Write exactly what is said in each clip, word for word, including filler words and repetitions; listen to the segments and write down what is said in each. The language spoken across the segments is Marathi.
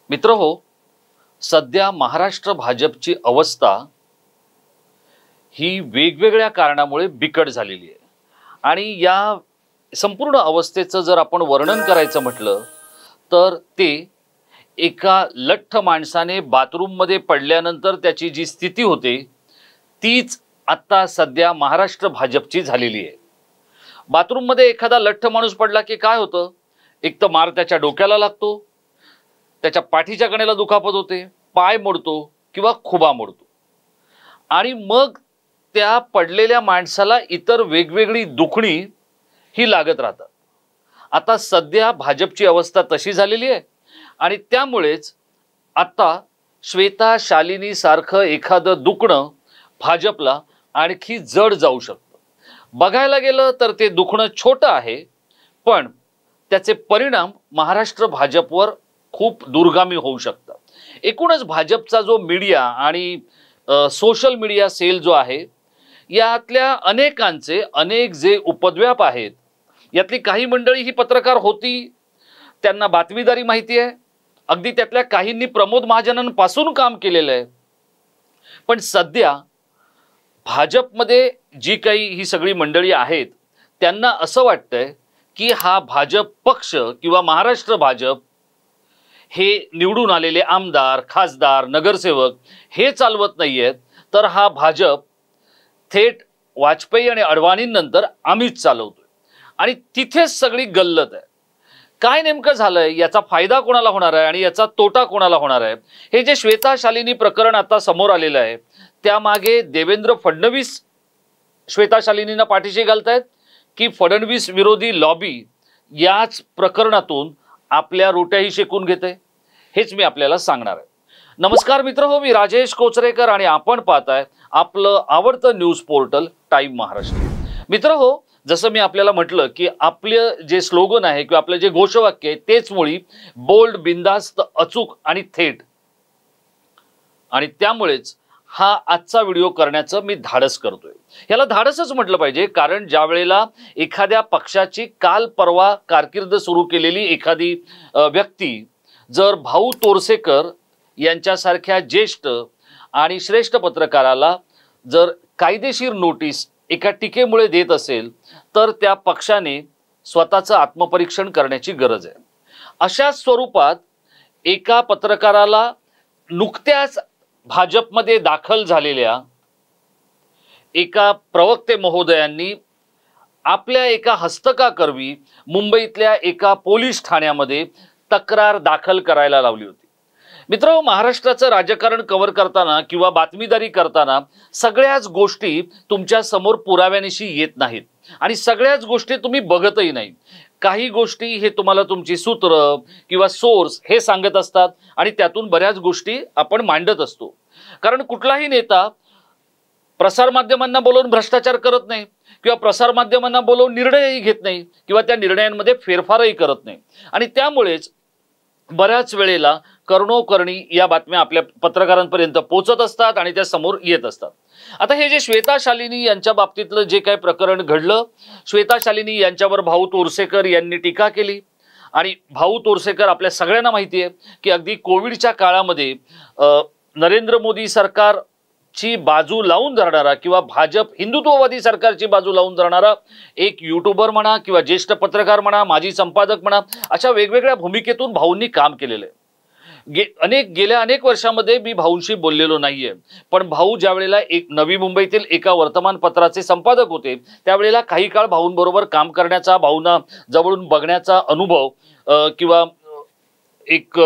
मित्रहो, सध्या महाराष्ट्र भाजपची अवस्था ही वेगवेगळ्या कारणामुळे बिकट झालेली आहे आणि या संपूर्ण अवस्थेचं जर आपण वर्णन करायचं म्हटलं तर ते एका लठ्ठ माणसाने बाथरूम मध्ये पडल्यानंतर त्याची जी स्थिती होते तीच आता सध्या महाराष्ट्र भाजपची झालेली आहे। बाथरूम मध्ये एखादा लठ्ठ माणूस पडला की काय होतं, एक तर मार त्याच्या डोक्याला लागतो, त्याच्या पाठीच्या कणेला दुखापत होते, पाय मोडतो किंवा खुबा मोडतो आणि मग त्या पडलेल्या माणसाला इतर वेगवेगळी दुखणी ही लागत राहतात। आता सध्या भाजपची अवस्था तशी झालेली आहे आणि त्यामुळेच आता श्वेता शालिनी सारखं एखादं दुखणं भाजपला आणखी जड जाऊ शकतं। बघायला गेलं तर ते दुखणं छोटं आहे, पण त्याचे परिणाम महाराष्ट्र भाजपवर खूप दूरगामी होऊ शकतात। एकूणच भाजपचा जो मीडिया आणि सोशल मीडिया सेल जो आहे यातल्या अनेकांचे अनेक जे उपद्व्याप आहेत, यातली काही मंडळी ही पत्रकार होती, त्यांना बातमीदारी माहिती आहे, अगदी त्यातल्या काहींनी प्रमोद महाजनांपासून काम केलेलं आहे। पण सध्या भाजपमध्ये जी काही ही सगळी मंडळी आहेत त्यांना असं वाटतंय की हा भाजप पक्ष किंवा महाराष्ट्र भाजप हे निवडून आलेले आमदार, खासदार, नगरसेवक हे चालवत नाहीयेत, तर हा भाजप थेट वाजपेयी आणि अडवाणींनंतर आम्हीच चालवतोय आणि तिथेच सगळी गल्लत आहे। काय नेमकं झालंय, याचा फायदा कोणाला होणार आहे आणि याचा तोटा कोणाला होणार आहे, हे जे श्वेता शालिनी प्रकरण आता समोर आलेलं आहे त्यामागे देवेंद्र फडणवीस श्वेता शालिनींना पाठीशी घालतायत की फडणवीस विरोधी लॉबी याच प्रकरणातून आपल्या रोट्याही शेकून घेते, हेच मी आपल्याला सांगणार आहे। नमस्कार मित्रहो, मी राजेश कोचरेकर आणि आपण पाहताय आपलं आवडतं न्यूज पोर्टल टाइम महाराष्ट्र। मित्रहो, जसं मी आपल्याला म्हटलं की आपलं जे स्लोगन आहे किंवा आपलं जे घोषवाक्य आहे तेच मुळी बोल्ड, बिंदास्त, अचूक आणि थेट, आणि त्यामुळेच हा आजचा व्हिडिओ करण्याचं मी धाडस करतोय। याला धाडसच म्हटलं पाहिजे, कारण ज्या वेळेला एखाद्या पक्षाची काल परवा कारकीर्द सुरू केलेली एखादी व्यक्ती जर भाऊ तोरसेकर यांच्यासारख्या ज्येष्ठ आणि श्रेष्ठ पत्रकाराला जर कायदेशीर नोटीस एका टीकेमुळे देत असेल तर त्या पक्षाने स्वतःचं आत्मपरीक्षण करण्याची गरज आहे। अशा स्वरूपात एका पत्रकाराला नुकत्याच भाजपमध्ये दाखल झालेल्या एका प्रवक्ते महोदयांनी आपल्या एका हस्तकाकरवी मुंबईतल्या एका पोलीस ठाण्यामध्ये तक्रार दाखल करायला लावली होती। मित्रांनो, महाराष्ट्राचं राजकारण कव्हर करताना किंवा बातमीदारी करताना सगळ्याच गोष्टी तुमच्या समोर पुराव्यानिशी येत नाहीत आणि सगळ्याच गोष्टी तुम्ही बघतही नाही। काही गोष्टी हे तुम्हाला तुमची सूत्र किंवा सोर्स हे सांगत असतात आणि त्यातून बऱ्याच गोष्टी आपण मांडत असतो, कारण कुठलाही नेता प्रसार माध्यमांना बोलवून भ्रष्टाचार करत नाही किंवा प्रसार माध्यमांना बोलवून निर्णयही घेत नाही किंवा त्या निर्णयांमध्ये फेरफारही करत नाही, आणि त्यामुळेच बऱ्याच वेळेला कर्णोकर्णी या बातम्या आपल्या पत्रकारांपर्यंत पोहोचत असतात आणि त्या समोर येत असतात। आता हे जे श्वेता शालिनी यांच्या बाबतीतलं जे काही प्रकरण घडलं, श्वेता शालिनी यांच्यावर भाऊ तोरसेकर यांनी टीका केली आणि भाऊ तोरसेकर आपल्या सगळ्यांना माहिती आहे की अगदी कोविडच्या काळामध्ये नरेंद्र मोदी सरकारची बाजू लावून धरणारा किंवा भाजप हिंदुत्ववादी सरकारची बाजू लावून धरणारा एक यूट्यूबर म्हणा किंवा ज्येष्ठ पत्रकार म्हणा, माजी संपादक म्हणा, अशा वेगवेगळ्या भूमिकेतून भाऊंनी काम केलेलं आहे। गे अनेक गेल्या अनेक वर्षांमध्ये मी भाऊंशी बोललेलो नाहीये, पण भाऊ ज्या वेळेला एक नवी मुंबईतील एका वर्तमानपत्राचे संपादक होते त्यावेळेला काही काळ भाऊंबरोबर काम करण्याचा, भाऊंना जवळून बघण्याचा अनुभव किंवा एक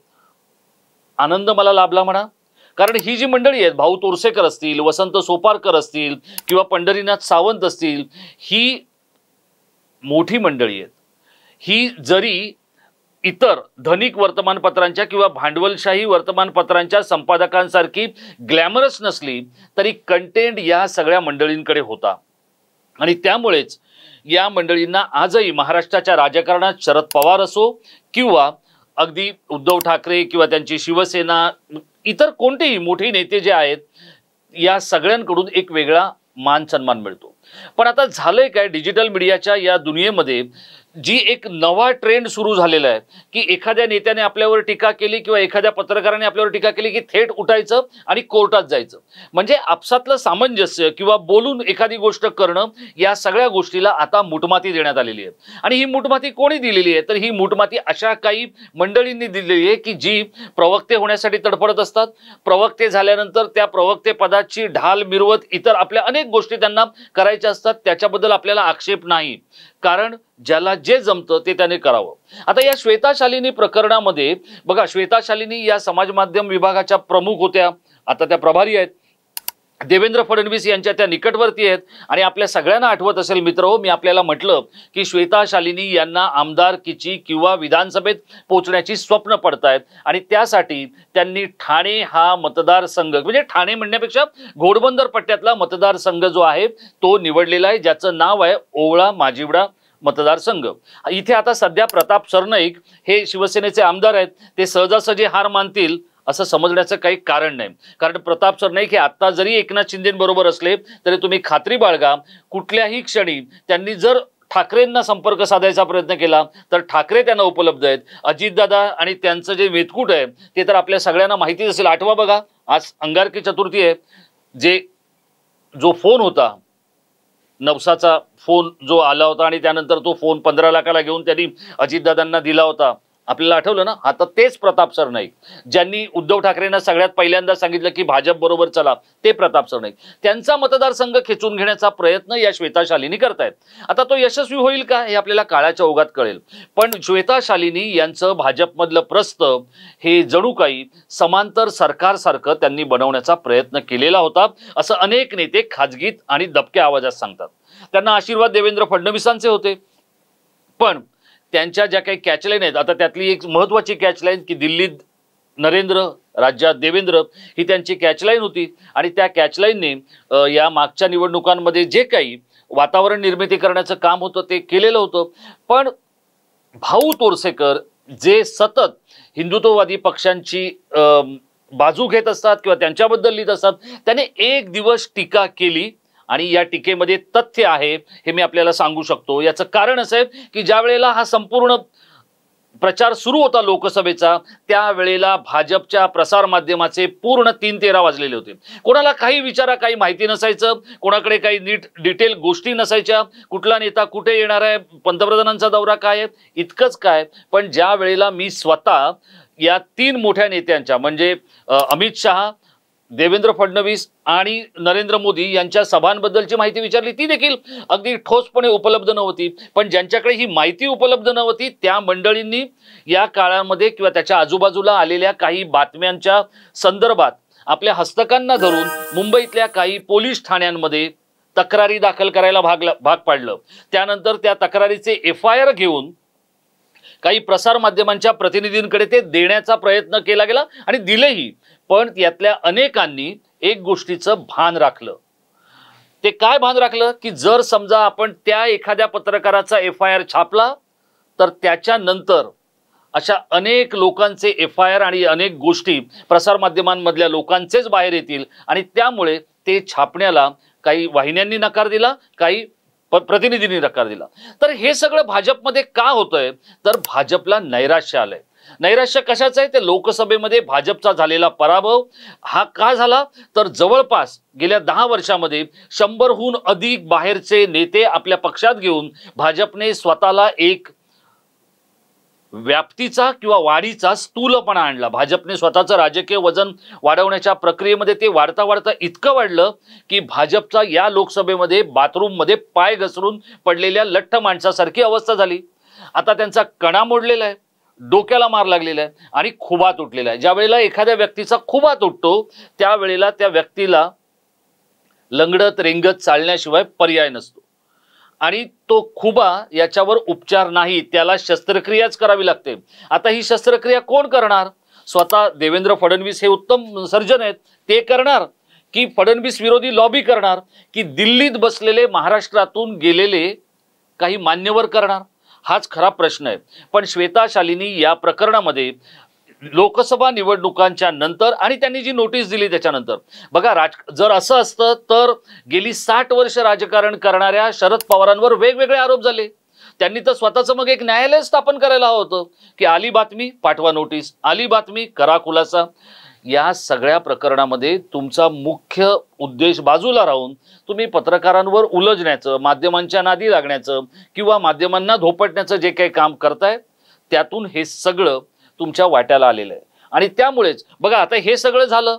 आनंद मला लाभला म्हणा। कारण ही जी मंडळी आहेत, भाऊ तोरसेकर असतील, वसंत सोपारकर असतील किंवा पंढरीनाथ सावंत असतील, ही मोठी मंडळी आहेत। ही जरी इतर धनिक वर्तमानपत्रांच्या किंवा भांडवलशाही वर्तमानपत्रांच्या संपादकांसारखी ग्लॅमरस नसली तरी कंटेंट या सगळ्या मंडळींकडे होता आणि त्यामुळेच या मंडळींना आजही महाराष्ट्राच्या राजकारणात शरद पवार असो किंवा अगदी उद्धव ठाकरे किंवा त्यांची शिवसेना, इतर कोणतेही मोठे नेते जे आहेत या सगळ्यांकडून एक वेगळा मान सन्मान मिळतो। पण आता झालंय काय, डिजिटल मीडियाच्या या दुनियेमध्ये जी एक नवा ट्रेंड सुरू झालेला आहे की एखाद्या नेत्याने आपल्यावर टीका केली किंवा एखाद्या पत्रकाराने आपल्यावर टीका केली की थेट उठायचं आणि कोर्टात जायचं, म्हणजे आपसातलं सामंजस्य किंवा बोलून एखादी गोष्ट करणं, या सगळ्या गोष्टीला आता मुठमाती देण्यात आलेली आहे। आणि ही मुठमाती कोणी दिलेली आहे तर ही मुठमाती अशा काही मंडळींनी दिलेली आहे की जी प्रवक्ते होण्यासाठी तडफडत असतात, प्रवक्ते झाल्यानंतर त्या प्रवक्ते पदाची ढाल मिरवत इतर आपल्या अनेक गोष्टी त्यांना करायच्या असतात। त्याच्याबद्दल आपल्याला आक्षेप नाही, कारण ज्याला जे जमतं ते त्याने करावं। आता या श्वेता शालिनी प्रकरणामध्ये बघा, श्वेता शालिनी या समाज माध्यम विभागाच्या प्रमुख होत्या, आता त्या प्रभारी आहेत, देवेंद्र फडणवीस यांच्या त्या निकटवर्ती आहेत। आणि आपल्या सगळ्यांना आठवत असेल मित्रहो, मी आपल्याला म्हटलं की श्वेता शालिनी यांना आमदारकीची किंवा विधानसभेत पोहोचण्याची स्वप्न पडतायत आणि त्यासाठी त्यांनी ठाणे हा मतदारसंघ, म्हणजे ठाणे म्हणण्यापेक्षा घोडबंदर पट्ट्यातला मतदारसंघ जो आहे तो निवडलेला आहे, ज्याचं नाव आहे ओवळा माजिवडा मतदारसंघ। इथे आता सध्या प्रताप सरनाईक हे शिवसेनेचे आमदार आहेत, ते सहजासहजी हार मानतील असं समजण्याचं काही कारण नाही, कारण प्रताप सरनाईक हे आता जरी एकनाथ शिंदेबरोबर असले तरी तुम्ही खात्री बाळगा, कुठल्याही क्षणी त्यांनी जर ठाकरेंना संपर्क साधायचा प्रयत्न केला तर ठाकरे त्यांना उपलब्ध आहेत। अजितदादा आणि त्यांचं जे मेतकूट आहे ते तर आपल्या सगळ्यांना माहितीच असेल। आठवा बघा, आज अंगारकी चतुर्थी आहे, जे जो फोन होता नवसाचा फोन जो आला होता आणि त्यानंतर तो फोन पंधरा लाखाला घेऊन त्यांनी अजितदादांना दिला होता, आपल्याला आठवलं ना, आता तेच प्रताप सरनाईक ज्यांनी उद्धव ठाकरेंना सगळ्यात पहिल्यांदा सांगितलं की भाजप बरोबर चला, ते प्रताप सरनाईक त्यांचा मतदारसंघ खेचून घेण्याचा प्रयत्न या श्वेता शालिनी करतायत। आता तो यशस्वी होईल का हे आपल्याला काळाच्या ओघात कळेल, पण श्वेता शालिनी यांचं भाजपमधलं प्रस्थ हे जणू काही समांतर सरकारसारखं त्यांनी बनवण्याचा प्रयत्न केलेला होता, असं अनेक नेते खाजगीत आणि दबक्या आवाजात सांगतात। त्यांना आशीर्वाद देवेंद्र फडणवीसांचे होते, पण त्यांच्या ज्या काही कॅचलाईन आहेत, आता त्यातली एक महत्त्वाची कॅचलाईन की दिल्लीत नरेंद्र राज्यात देवेंद्र ही त्यांची कॅचलाईन होती। आणि त्या कॅचलाईनने या मागच्या निवडणुकांमध्ये जे काही वातावरण निर्मिती करण्याचं काम होतं ते केलेलं होतं। पण भाऊ तोरसेकर जे सतत हिंदुत्ववादी पक्षांची बाजू घेत असतात किंवा त्यांच्याबद्दल लिहित असतात, त्याने एक दिवस टीका केली आणि या टीकेमध्ये तथ्य आहे हे मी आपल्याला सांगू शकतो। याचं कारण असं आहे की ज्या वेळेला हा संपूर्ण प्रचार सुरू होता लोकसभेचा, त्यावेळेला भाजपच्या प्रसार माध्यमाचे पूर्ण तीन तेरा वाजलेले होते। कोणाला काही विचारा काही माहिती नसायचं, कोणाकडे काही नीट डिटेल गोष्टी नसायच्या, कुठला नेता कुठे येणार आहे, पंतप्रधानांचा दौरा काय आहे, इतकंच काय। पण ज्या वेळेला मी स्वतः या तीन मोठ्या नेत्यांच्या म्हणजे अमित शहा, देवेंद्र फडणवीस आणि नरेंद्र मोदी यांच्या सभांबद्दलची माहिती विचारली, ती देखील अगदी ठोसपणे उपलब्ध नव्हती। पण ज्यांच्याकडे ही माहिती उपलब्ध नव्हती त्या मंडळींनी या काळामध्ये किंवा त्याच्या आजूबाजूला आलेल्या काही बातम्यांच्या संदर्भात आपल्या हस्तकांना धरून मुंबईतल्या काही पोलीस ठाण्यांमध्ये तक्रारी दाखल करायला भाग भाग पाडलं। त्यानंतर त्या तक्रारीचे एफ आय आर घेऊन काही प्रसार माध्यमांच्या प्रतिनिधींकडे ते देण्याचा प्रयत्न केला गेला आणि दिलेही। पण यातल्या अनेकांनी एक गोष्टीचं भान राखलं, ते काय भान राखलं की जर समजा आपण त्या एखाद्या पत्रकाराचा एफ आय आर छापला तर त्याच्यानंतर अशा अनेक लोकांचे एफ आय आर आणि अनेक गोष्टी प्रसार माध्यमांमधल्या लोकांचेच बाहेर येतील आणि त्यामुळे ते छापण्याला काही वाहिन्यांनी नकार दिला, काही प्रतिनिधींनी नकार दिला। तर हे सगळं भाजपमध्ये का होतंय तर भाजपला नैराश्य आलंय। नैराश्य कशाचं आहे, ते लोकसभेमध्ये भाजपचा झालेला पराभव हा का झाला तर जवळपास गेल्या दहा वर्षामध्ये शंभरहून अधिक बाहेरचे नेते आपल्या पक्षात घेऊन भाजपने स्वतःला एक व्याप्तीचा किंवा वाढीचा स्थूलपणा आणला। भाजपने स्वतःचं राजकीय वजन वाढवण्याच्या प्रक्रियेमध्ये ते वाढता वाढता इतकं वाढलं की भाजपचा या लोकसभेमध्ये बाथरूममध्ये पाय घसरून पडलेल्या लठ्ठ माणसासारखी अवस्था झाली। आता त्यांचा कणा मोडलेला आहे, डोक्याला मार लागलेला आहे आणि खुबा तुटलेला आहे। ज्या वेळेला एखाद्या व्यक्तीचा खुबा तुटतो त्यावेळेला त्या व्यक्तीला लंगडत रेंगत चालण्याशिवाय पर्याय नसतो आणि तो खुबा याच्यावर उपचार नाही, त्याला शस्त्रक्रियाच करावी लागते। आता ही शस्त्रक्रिया कोण करणार? स्वतः देवेंद्र फडणवीस हे उत्तम सर्जन आहेत, ते करणार की फडणवीस विरोधी लॉबी करणार की दिल्लीत बसलेले महाराष्ट्रातून गेलेले काही मान्यवर करणार? हाच खरा प्रश्न आहे। पण श्वेता शालिनी या प्रकरणामध्ये लोकसभा निवडणुकांच्या नंतर आणि त्यांनी जी नोटीस दिली त्याच्यानंतर बघा, राज जर असं असतं तर गेली साठ वर्ष राजकारण करणाऱ्या शरद पवारांवर वेगवेगळे आरोप झाले, त्यांनी तर स्वतःचं मग एक न्यायालय स्थापन करायला हवं होतं की आली बातमी पाठवा नोटीस, आली बातमी करा खुलासा. या सगळ्या प्रकरणामध्ये तुमचा मुख्य उद्देश बाजूला राहून तुम्ही पत्रकारांवर उलझण्याचं, माध्यमांच्या नादी लागण्याचं किंवा माध्यमांना धोपटण्याचं जे काही काम करताय त्यातून हे सगळं तुमच्या वाट्याला आलेलं आहे. आणि त्यामुळेच बघा आता हे सगळं झालं,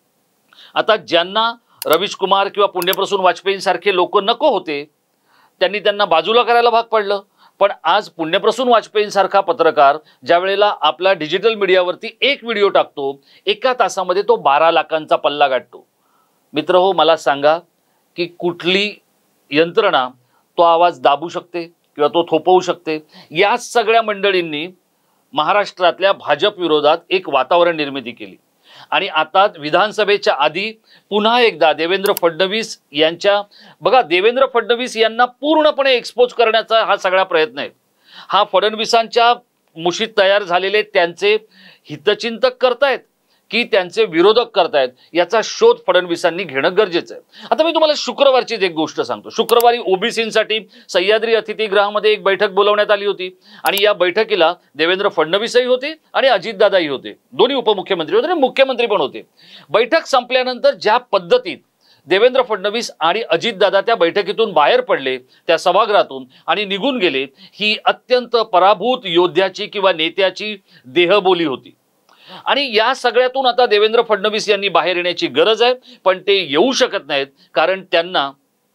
आता ज्यांना रवीश कुमार किंवा पुण्यप्रसून वाजपेयींसारखे लोक नको होते त्यांनी त्यांना बाजूला करायला भाग पडलं. पण आज पुण्यप्रसून वाजपेयींसारखा पत्रकार ज्या वेळेला आपला डिजिटल मीडियावरती एक व्हिडिओ टाकतो, एका तासामध्ये तो बारा लाखांचा पल्ला गाठतो. मित्र हो, मला सांगा की कुठली यंत्रणा तो आवाज दाबू शकते किंवा तो थोपवू शकते? या सगळ्या मंडळींनी महाराष्ट्रातल्या भाजप विरोधात एक वातावरण निर्मिती केली. आणि आता विधानसभेच्या आधी पुन्हा एकदा देवेंद्र फडणवीस यांच्या, बघा देवेंद्र फडणवीस यांना पूर्णपणे एक्सपोज करण्याचा हा सगळा प्रयत्न आहे. हा फडणवीसांच्या मुशीत तयार झालेले त्यांचे हितचिंतक करतायत की त्यांचे विरोधक करतायत, याचा शोध फडणवीसांनी घेणं गरजेचं आहे. आता मी तुम्हाला शुक्रवारचीच एक गोष्ट सांगतो. शुक्रवारी ओबीसींसाठी सह्याद्री अतिथीगृहामध्ये एक बैठक बोलवण्यात आली होती आणि या बैठकीला देवेंद्र फडणवीसही होते आणि अजितदादाही होते, दोन्ही उपमुख्यमंत्री होते आणि मुख्यमंत्री पण होते. बैठक संपल्यानंतर ज्या पद्धतीत देवेंद्र फडणवीस आणि अजितदादा त्या बैठकीतून बाहेर पडले, त्या सभागृहातून आणि निघून गेले, ही अत्यंत पराभूत योद्ध्याची किंवा नेत्याची देहबोली होती. आणि या सगळ्यातून आता देवेंद्र फडणवीस यांनी बाहेर येण्याची गरज आहे, पण ते येऊ शकत नाहीत कारण त्यांना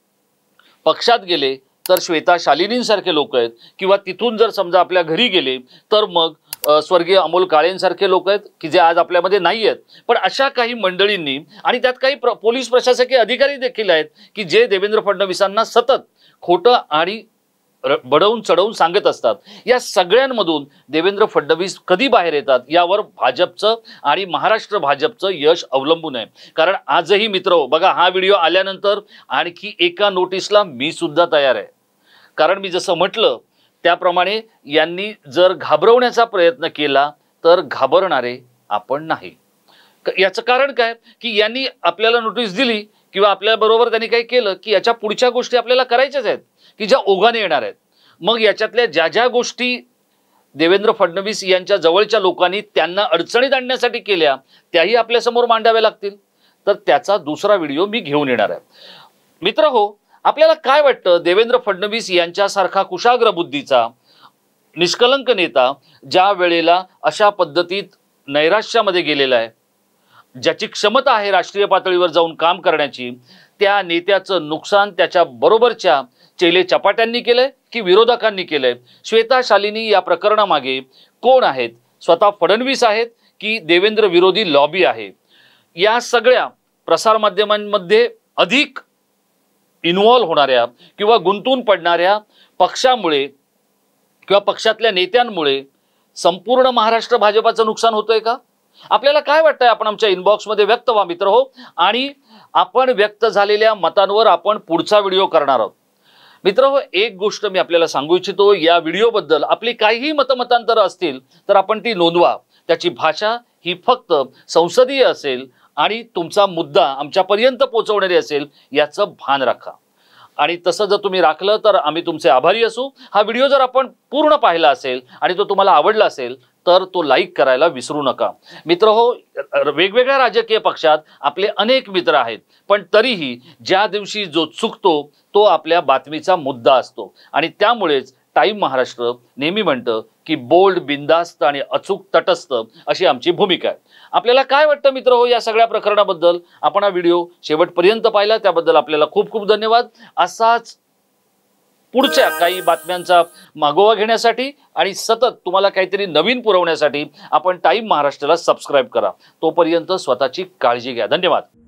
पक्षात गेले तर श्वेता शालिनींसारखे लोक आहेत किंवा तिथून जर समजा आपल्या घरी गेले तर मग स्वर्गीय अमोल काळेंसारखे लोक आहेत की जे आज आपल्यामध्ये नाही आहेत. पण अशा काही मंडळींनी, आणि त्यात काही प्र, पोलीस प्रशासकीय अधिकारी देखील आहेत की जे देवेंद्र फडणवीसांना सतत खोटं आणि बडवून चढवून सांगत असतात. या सगळ्यांमधून देवेंद्र फडणवीस कधी बाहेर येतात यावर भाजपचं आणि महाराष्ट्र भाजपचं यश अवलंबून आहे. कारण आजही मित्र बघा, हा व्हिडिओ आल्यानंतर आणखी एका नोटीसला मी सुद्धा तयार आहे. कारण मी जसं म्हटलं त्याप्रमाणे यांनी जर घाबरवण्याचा प्रयत्न केला तर घाबरणारे आपण नाही. याचं कारण काय की यांनी आपल्याला नोटीस दिली किंवा आपल्याबरोबर त्यांनी काही केलं की याच्या पुढच्या गोष्टी आपल्याला करायच्याच आहेत की ज्या ओघाने येणार आहेत. मग याच्यातल्या ज्या ज्या गोष्टी देवेंद्र फडणवीस यांच्या जवळच्या लोकांनी त्यांना अडचणीत आणण्यासाठी केल्या त्याही आपल्यासमोर मांडाव्या लागतील. तर त्याचा दुसरा व्हिडिओ मी घेऊन येणार आहे. मित्र हो, आपल्याला काय वाटतं, देवेंद्र फडणवीस यांच्यासारखा कुशाग्र बुद्धीचा निष्कलंक नेता ज्या वेळेला अशा पद्धतीत नैराश्यामध्ये गेलेला आहे, ज्याची क्षमता आहे राष्ट्रीय पातळीवर जाऊन काम करण्याची, त्या नेत्याचं नुकसान त्याच्या बरोबरच्या चेले चपाट्यांनी केलंय की विरोधकांनी केलंय? श्वेता शालिनी या प्रकरणामागे कोण आहेत? स्वतः फडणवीस आहेत की देवेंद्र विरोधी लॉबी आहे? या सगळ्या प्रसारमाध्यमांमध्ये अधिक इन्व्हॉल्व होणाऱ्या किंवा गुंतून पडणाऱ्या पक्षामुळे किंवा पक्षातल्या नेत्यांमुळे संपूर्ण महाराष्ट्र भाजपाचं नुकसान होतंय का? आपल्याला काय वाटतंय? आपण आमच्या इनबॉक्समध्ये व्यक्त व्हा मित्र हो. आणि आपण व्यक्त झालेल्या मतांवर आपण पुढचा व्हिडिओ करणार आहोत. मित्र हो, एक गोष्ट मी आपल्याला सांगू इच्छितो, या व्हिडिओबद्दल आपली काहीही मतमतांतर असतील तर आपण ती नोंदवा. त्याची भाषा ही फक्त संसदीय असेल आणि तुमचा मुद्दा आमच्यापर्यंत पोहोचवणारी असेल याचं भान राखा. आणि तसं जर तुम्ही राखलं तर आम्ही तुमचे आभारी असू. हा व्हिडिओ जर आपण पूर्ण पाहिला असेल आणि तो तुम्हाला आवडला असेल तर तो लाईक करायला विसरू नका. मित्र हो, वेगवेगळ्या राजकीय पक्षात आपले अनेक मित्र आहेत, पण तरीही ज्या दिवशी जो चुकतो तो आपल्या बातमीचा मुद्दा असतो. आणि त्यामुळेच टाइम महाराष्ट्र नेहमी म्हणतं की बोल्ड, बिंदास्त आणि अचूक तटस्थ अशी आमची भूमिका आहे. आपल्याला काय वाटतं मित्र हो या सगळ्या प्रकरणाबद्दल? आपण हा व्हिडिओ शेवटपर्यंत पाहिला त्याबद्दल आपल्याला खूप खूप धन्यवाद. असाच पुढच्या काही बातम्यांचा मागोवा घेण्यासाठी आणि सतत तुम्हाला काहीतरी नवीन पुरवण्यासाठी आपण टाइम महाराष्ट्राला सबस्क्राइब करा. तोपर्यंत स्वतःची काळजी घ्या. धन्यवाद.